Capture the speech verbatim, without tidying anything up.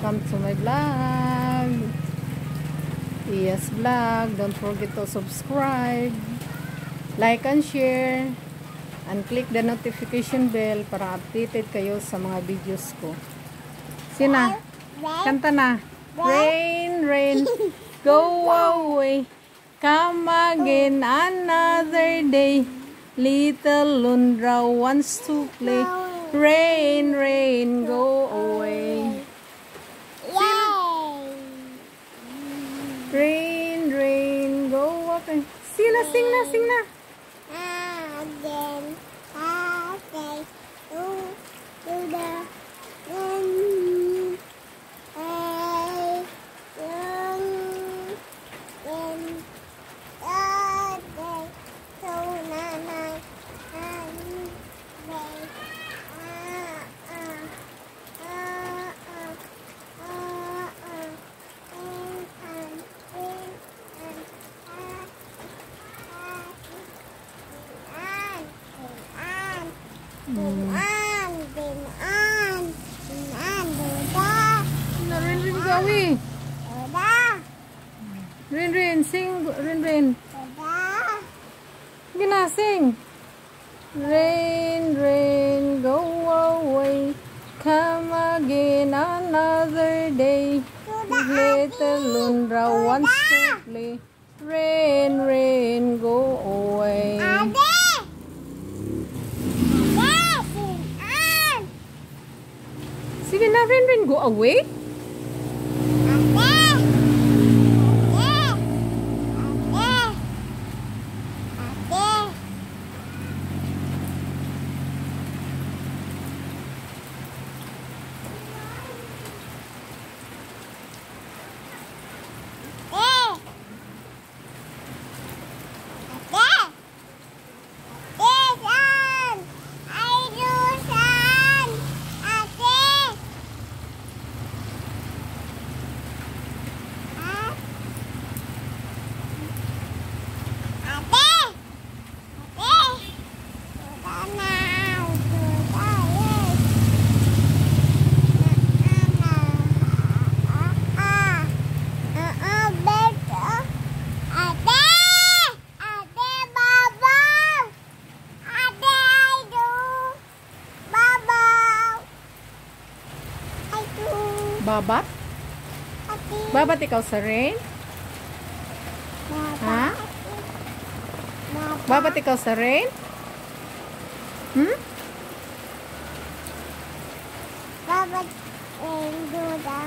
welcome to my vlog. Yes vlog. Don't forget to subscribe, like and share, and click the notification bell para updated kayo sa mga videos ko. Sina? Kanta na. Rain, rain, go away. Come again another day. Little Lundra wants to play. Rain, rain, go away. Yay! Rain, rain, go away. Sina, sing na, sing na. Again, okay. To, to the wind. Hey, young, wind. Okay. So, nanay, nanay. Binan, binan, binan, duda. Rin, rin, gawi. Duda, Rin, rin, sing, rin, rin. duda. Sige na, sing. Rain, rain, go away. Come again another day. Little Lundra wants to play. Rain, rain, go away. Ade! Ade, binan. Sige na, Rin, rin, go away. Ade! Ade! Ade! Ade! Babat? Babat ikaw sa rain? Ha? Babat ikaw sa rain? Hmm? Babat and do that.